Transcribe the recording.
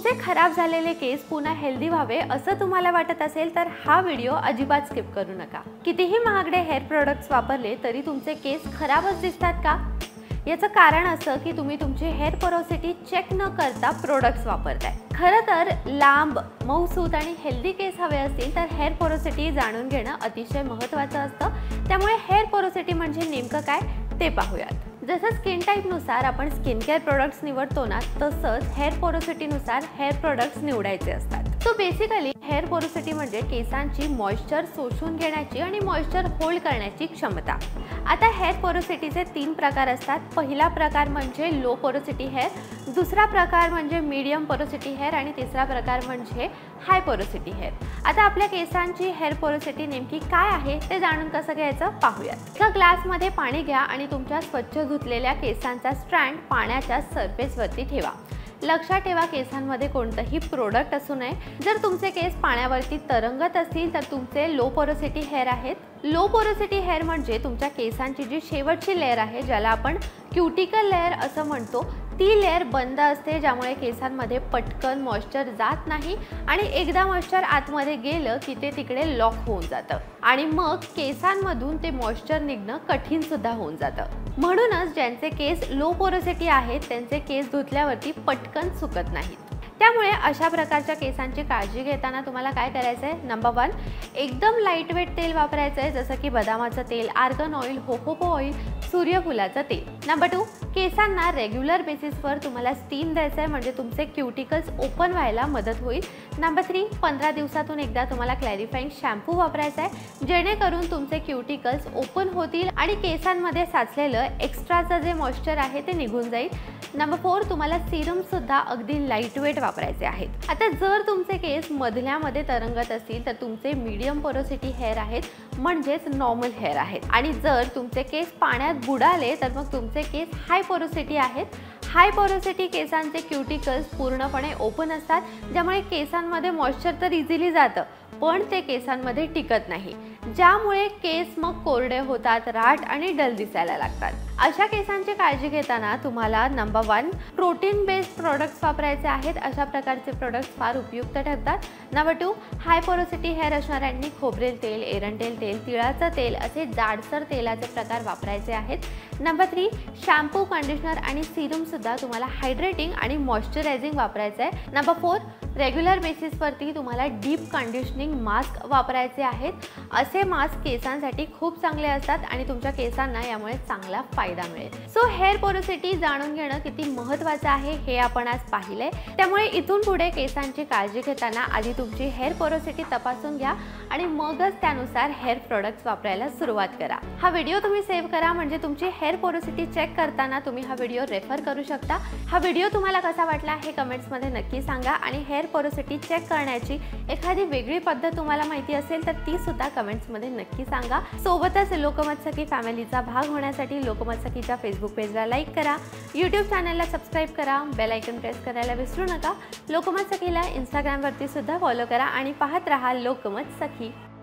तुमचे खराब झालेले केस पुन्हा हेल्दी व्हावे असं तुम्हाला वाटत असेल तर हा व्हिडिओ अजिबात स्किप करू नका। कितीही महागडे हेअर प्रोडक्ट्स वापरले तरी तुमचे केस खराबच दिसतात का? याचं कारण असं की तुम्ही तुमची हेअर पोरोसिटी चेक न करता प्रोडक्ट्स वापरताय। खरं तर लांब, मऊसूत आणि हेल्दी केस हवे असतील तर हेअर पोरोसिटी जाणून घेणं अतिशय महत्त्वाचं असतं। त्यामुळे हेअर पोरोसिटी म्हणजे नेमकं काय ते पाहूयात। जसं स्किन टाईपनुसार आपण स्किन केअर प्रोडक्ट्स निवडतो ना, तसंच हेअर पोरोसिटीनुसार हेअर प्रोडक्ट्स निवडायचे असतात। सो बेसिकली हेअर पोरोसिटी म्हणजे केसांची मॉइश्चर शोषून घेण्याची आणि मॉइश्चर होल्ड करण्याची क्षमता। आता हेअर पोरोसिटीचे 3 प्रकार असतात। पहिला प्रकार म्हणजे लो पोरोसिटी हेअर, दुसरा प्रकार म्हणजे मीडियम पोरोसिटी हेअर आणि तिसरा प्रकार म्हणजे हाय पोरोसिटी हेअर। आता आपल्या केसांची हेअर पोरोसिटी नेमकी काय आहे ते जाणून कसं घ्यायचं पाहूयात। एका ग्लासमध्ये पाणी घ्या आणि तुमच्या स्वच्छ धुतलेल्या केसांचा स्ट्रँड पाण्याच्या सरफेसवरती ठेवा। लक्षात ठेवा केसांमध्ये कोणतंही प्रोडक्ट असू नये। जर तुमचे केस पाण्यावरती तरंगत असतील तर तुमचे लो पोरोसिटी हेअर आहेत। लो पोरोसिटी हेअर म्हणजे तुमच्या केसांची जी शेवटची लेयर आहे, ज्याला आपण क्युटिकल लेयर असं म्हणतो, ती लेयर बंद असते, ज्यामुळे केसांमध्ये पटकन मॉइश्चर जात नाही आणि एकदा मॉइश्चर आतमध्ये गेलं की ते तिकडे लॉक होऊन जातं आणि मग केसांमधून ते मॉइश्चर निघणं कठीण सुद्धा होऊन जातं। म्हणूनच ज्यांचे केस लो पोरोसिटी आहेत त्यांचे केस धुतल्यावरती पटकन सुकत नाहीत। त्यामुळे अशा प्रकारच्या केसांची काळजी घेताना तुम्हाला काय करायचं आहे? नंबर 1, एकदम लाईटवेट तेल वापरायचं आहे, जसं की बदामाचं तेल, आर्गन ऑइल, जोजोबा ऑइल, सूर्यफुलाचं तेल। नंबर 2, केसांना रेग्युलर बेसिसवर तुम्हाला स्टीम द्यायचं आहे, म्हणजे तुमचे क्युटिकल्स ओपन व्हायला मदत होईल। नंबर 3, 15 दिवसातून एकदा तुम्हाला क्लॅरिफाईंग शॅम्पू वापरायचा आहे, जेणेकरून तुमचे क्युटिकल्स ओपन होतील आणि केसांमध्ये साचलेलं एक्स्ट्राचं जे मॉइश्चर आहे ते निघून जाईल। नंबर 4, तुम्हाला सिरम सुद्धा अगदी लाईटवेट वापरायचे आहेत। आता जर तुमचे केस मधल्यामध्ये तरंगत असतील तर तुमचे मीडियम पोरोसिटी हेअर आहेत, म्हणजेच नॉर्मल हेअर आहेत, आणि जर तुमचे केस पाण्यात बुडाले तर मग तुमचे केस हाय पोरोसिटी आहेत। हाय पोरोसिटी केसांचे क्युटिकल्स पूर्णपणे ओपन असतात, ज्यामुळे केसांमध्ये मॉइश्चर तर इझिली जातं पण ते केसांमध्ये टिकत नाही, ज्यामुळे केस मग कोरडे होतात, राठ आणि डल दिसायला लागतात। अशा केसांची काळजी घेताना तुम्हाला नंबर 1, प्रोटीन बेस्ड प्रोडक्ट्स वापरायचे आहेत। अशा प्रकारचे प्रोडक्ट्स फार उपयुक्त ठरतात। नंबर 2, हाय पोरोसिटी हेअर असणाऱ्यांनी खोबरेल तेल, एरंडेल तेल, तिळाचं तेल असे जाडसर तेलाचे प्रकार वापरायचे आहेत। नंबर 3, शॅम्पू, कंडिशनर आणि सिरम सुद्धा तुम्हाला हायड्रेटिंग आणि मॉइश्चरायझिंग वापरायचं आहे। नंबर 4, रेग्युलर बेसिसवरती तुम्हाला डीप कंडिशनिंग मास्क वापरायचे आहेत। असे मास्क केसांसाठी खूप चांगले असतात आणि तुमच्या केसांना यामुळे चांगला फायदा मिळेल। सो हेअर पोरोसिटी जाणून घेणं किती महत्त्वाचं आहे हे आपण आज पाहिलंय। त्यामुळे इथून पुढे केसांची काळजी घेताना आधी तुमची हेअर पोरोसिटी तपासून घ्या आणि मगच त्यानुसार हेअर प्रोडक्ट्स वापरायला सुरुवात करा। हा व्हिडिओ तुम्ही सेव्ह करा, म्हणजे तुमची हेअर पोरोसिटी चेक करताना तुम्ही हा व्हिडिओ रेफर करू शकता। हा व्हिडिओ तुम्हाला कसा वाटला हे कमेंट्समध्ये नक्की सांगा आणि हेअर पोरोसिटी चेक करण्याची एखादी वेगळी पद्धत तुम्हाला माहिती असेल तर ती सुद्धा कमेंट्समध्ये नक्की सांगा। सोबतच लोकमत सखी फॅमिलीचा भाग होण्यासाठी लोकमत सखीच्या फेसबुक पेजला लाईक करा, यूट्यूब चॅनलला सबस्क्राईब करा, बेल आयकॉन प्रेस करायला विसरू नका। लोकमत सखीला इंस्टाग्रामवरती सुद्धा फॉलो करा आणि पाहत रहा लोकमत सखी।